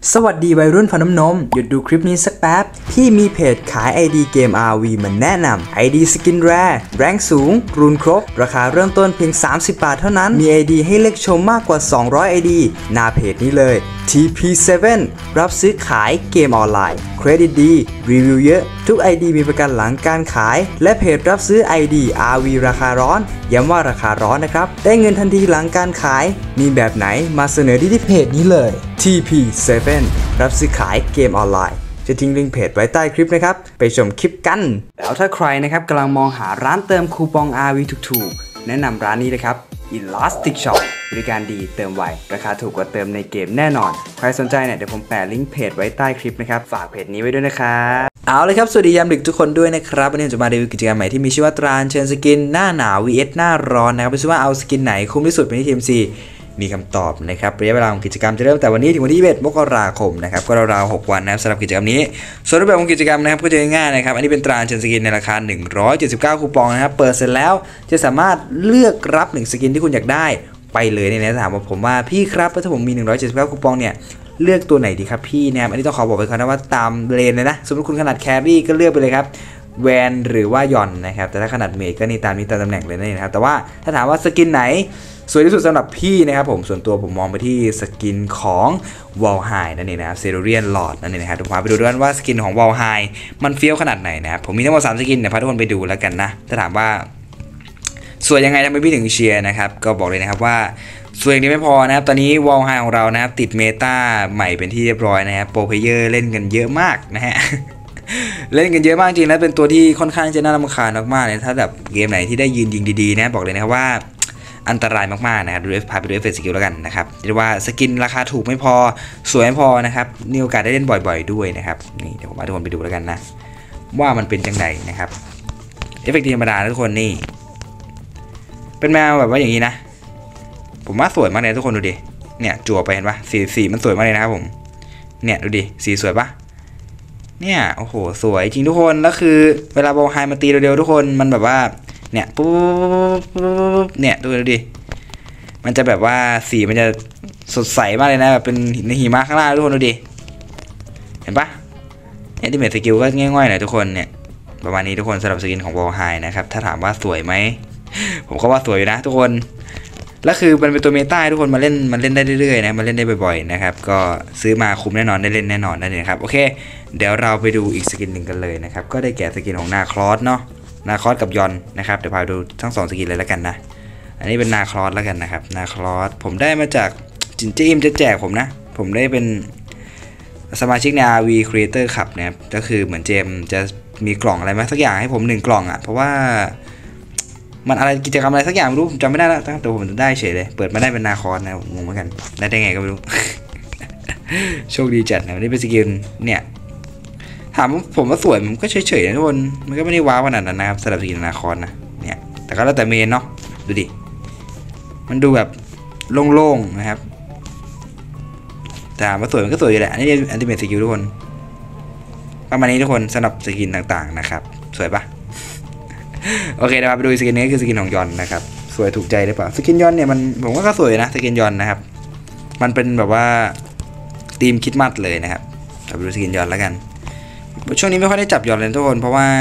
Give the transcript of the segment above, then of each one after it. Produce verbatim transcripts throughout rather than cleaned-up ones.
สวัสดีวัยรุ่นฟันน้ำนมหยุดดูคลิปนี้สักแป๊บพี่มีเพจขาย ไอ ดี เกม อาร์ วี มาแนะนำ ไอ ดี สกินแรร์แรงสูงรูนครบราคาเริ่มต้นเพียงสามสิบบาทเท่านั้นมี ไอ ดี ให้เลือกชมมากกว่าสองร้อย ไอ ดี หน้าเพจนี้เลย ที พี เซเว่น รับซื้อขายเกมออนไลน์เครดิตดีรีวิวเยอะทุก ไอ ดี มีประกันหลังการขายและเพจรับซื้อ ไอ ดี อาร์ วี ราคาร้อนย้ำว่าราคาร้อนนะครับได้เงินทันทีหลังการขายมีแบบไหนมาเสนอที่ที่เพจนี้เลย ที พี เซเว่น รับซื้อขายเกมออนไลน์จะทิ้งลิงก์เพจไว้ใต้คลิปนะครับไปชมคลิปกันแล้วถ้าใครนะครับกำลังมองหาร้านเติมคูปอง อาร์ วี ถูกๆแนะนำร้านนี้เลยครับ Elastic Shop บริการดีเติมไวราคาถูกกว่าเติมในเกมแน่นอนใครสนใจเนี่ยเดี๋ยวผมแปะลิงก์เพจไว้ใต้คลิปนะครับฝากเพจนี้ไว้ด้วยนะครับเอาเลยครับสวัสดียามดึกทุกคนด้วยนะครับวันนี้ผมจะมารีวิวกิจกรรมใหม่ที่มีชื่อว่าตราเชิญสกินหน้าหนาว วี เอส หน้าร้อนนะครับไม่ใช่ว่าเอาสกินไหนคุ้มที่สุดเป็นที่ ที เอ็ม ซี มีคำตอบนะครับระยะเวลาของกิจกรรมจะเริ่มแต่วันนี้ถึงวันที่ยี่สิบเอ็ดมกราคมนะครับก็ราวๆหกวันนะครับสำหรับกิจกรรมนี้ส่วนรูปแบบของกิจกรรมนะครับก็จะง่ายๆนะครับอันนี้เป็นตราเชิญสกินในราคาหนึ่งร้อยเจ็ดสิบเก้าคูปองนะครับเปิดเสร็จแล้วจะสามารถเลือกรับหนึ่งสกินที่คุณอยากได้ไปเลยเนี่ยนะถามว่าผมว่าพี่ครับถ้าผมมีหนึ่งร้อยเจ็ดสิบเก้าคูปองเนี่ยเลือกตัวไหนดีครับพี่นะครับอันนี้ต้องขอบอกไปก่อนนะว่าตามเลนเลยนะสมมติคุณขนาดแครี่ก็เลือกไปเลยครับแวนหรือว่าย่อนนะครับแต่ถ้าขนาดเมจก็นี่ตามนี้ตามตำแหน่งเลยนะครับแต่ว่าถ้าถามว่าสกินไหนสวยที่สุดสำหรับพี่นะครับผมส่วนตัวผมมองไปที่สกินของวอลไฮนั่นเองนะครับเซโรเรียนหลอดนั่นเองนะครับทุกคนไปดูด้วยว่าสกินของวอลไฮมันเฟี้ยวขนาดไหนนะครับผมมีทั้งหมดสามสกินเดี๋ยวพาทุกคนไปดูแล้วกันนะถ้าถามว่าสวยยังไงทำไมพี่ถึงเชียร์นะครับก็บอกเลยนะครับว่าสวยอย่างนี้ไม่พอนะครับตอนนี้วอลไฮของเรานะครับติดเมตาใหม่เป็นที่เรียบร้อยนะครับโปรเพลเยอร์เล่นกันเยอะมากนะฮะ เล่นกันเยอะมากจริงนะเป็นตัวที่ค่อนข้างจะน่ารำคาญมากๆเลยถ้าแบบเกมไหนที่ได้ยืนยิงดีๆนะบอกเลยนะครับว่าอันตรายมากๆนะครับดูเอฟพาไปดูเอฟเฟกต์สกิลแล้วกันนะครับเรียกว่าสกินราคาถูกไม่พอสวยไม่พอนะครับมีโอกาสได้เล่นบ่อยๆด้วยนะครับนี่เดี๋ยวผมพาทุกคนไปดูแล้วกันนะว่ามันเป็นจังไหนนะครับเอฟเฟกต์ธรรมดาทุกคนนี่เป็นแมวแบบว่าอย่างนี้นะผมว่าสวยมากเลยทุกคนดูดิเนี่ยจั่วไปเห็นปะสีสีมันสวยมากเลยนะครับผมเนี่ยดูดิสีสวยปะเนี่ยโอ้โหสวยจริงทุกคนแล้วคือเวลาบอลไฮมาตีเร็วๆทุกคนมันแบบว่าเนี่ยปุ๊บเนี่ยดูดิมันจะแบบว่าสีมันจะสดใสมากเลยนะแบบเป็นในหิมะข้างล่างทุกคนดูดิเห็นปะเนี่ยที่เมทสกิลก็ง่ายๆหน่อยทุกคนเนี่ยประมาณนี้ทุกคนสำหรับสกินของบอลไฮนะครับถ้าถามว่าสวยไหมผมก็ว่าสวยอยู่นะทุกคนแล้วคือมันเป็นตัวเมตาทุกคนมาเล่นมันเล่นได้เรื่อยๆนะมาเล่นได้บ่อยๆนะครับก็ซื้อมาคุ้มแน่นอนได้เล่นแน่นอนนั่นเองครับโอเคเดี๋ยวเราไปดูอีกสกินหนึ่งกันเลยนะครับก็ได้แก่สกินของนาคลอสเนาะนาคลอสกับยอนนะครับเดี๋ยวพาดูทั้งสองสกินเลยแล้วกันนะอันนี้เป็นนาคลอสแล้วกันนะครับนาคลอสผมได้มาจากจินจิมจะแจกผมนะผมได้เป็นสมาชิกใน อาร์ วี Creator Club นะครับก็คือเหมือนเจมจะมีกล่องอะไรมาสักอย่างให้ผมหนึ่งกล่องอ่ะเพราะว่ามันอะไรกิจกรรมอะไรสักอย่างไม่รู้ผมจำไม่ได้แล้วแต่ผมได้เฉยเลยเปิดมาได้เป็นนาคอสนะงงเหมือนกันได้ได้ไงก็ไม่รู้ โชคดีจัดนะนี่เป็นสกิลเนี่ยถามผมว่าสวยมันก็เฉยๆนะทุกคนมันก็ไม่ได้ว้าวขนาดนั้นนะครับสำหรับสกิลนาคอสนะเนี่ยแต่ก็แล้วแต่เมนเนาะดูดิมันดูแบบโล่งๆนะครับแต่ถามว่าสวยมันก็สวยอยู่แหละอันนี้อันติเมทสกิลทุกคนประมาณนี้ทุกคนสำหรับสกินต่างๆนะครับสวยปะโอเคนะครับไปดูสกินนี้คือสกินของยอนนะครับสวยถูกใจหรือเปล่าสกินยอนเนี่ยมันผมว่าก็สวยนะสกินยอนนะครับมันเป็นแบบว่าธีมคิดมัดเลยนะครับไปดูสกินยอนแล้วกันช่วงนี้ไม่ค่อยได้จับยอนเลยทุกคนเพราะว่า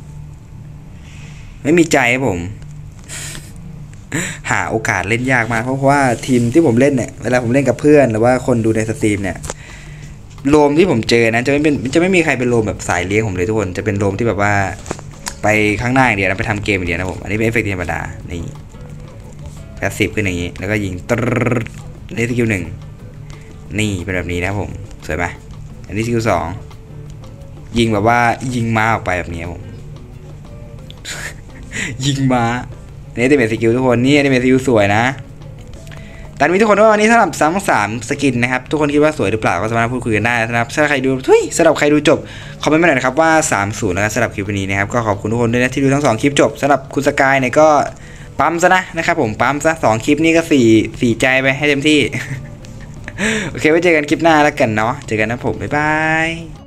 ไม่มีใจผม หาโอกาสเล่นยากมากเพราะว่าทีมที่ผมเล่นเนี่ยเวลาผมเล่นกับเพื่อนหรือว่าคนดูในสตรีมเนี่ยโลมที่ผมเจอนะจะไม่เป็นจะไม่มีใครเป็นโลมแบบสายเลี้ยงผมเลยทุกคนจะเป็นโลมที่แบบว่าไปข้างหน้าอย่างเดียวนะไปทำเกมอย่างเดียวนะผมอันนี้เป็นเอฟเฟกต์ธรรมดานี่แพสซีฟขึ้นอย่างนี้แล้วก็ยิงตรนี่สกิลหนึ่งนี่เป็นแบบนี้นะผมสวยไหมอันนี้สกิลสองยิงแบบว่ายิงม้าออกไปแบบนี้ผม ยิงม้าอันนี้เป็นสกิลทุกคนนี่อันนี้เป็นสกิลสวยนะแต่มีทุกคนว่าวันนี้สำหรับทั้งสามสกินนะครับทุกคนคิดว่าสวยหรือเปล่าก็สามารถพูดคุยกันได้นะครับถ้าใครดูทุยสำหรับใครดูจบคอมเมนต์มาหน่อยนะครับว่าสามศูนย์นะครับสำหรับคลิปนี้นะครับก็ขอบคุณทุกคนด้วยนะที่ดูทั้งสองคลิปจบสำหรับคุณสกายเนี่ยก็ปั๊มซะนะนะครับผมปั๊มซะสองคลิปนี้ก็สี่สี่ใจไปให้เต็มที่ โอเคไว้เจอกันคลิปหน้าแล้วกันเนาะเจอกันนะผมบ๊ายบาย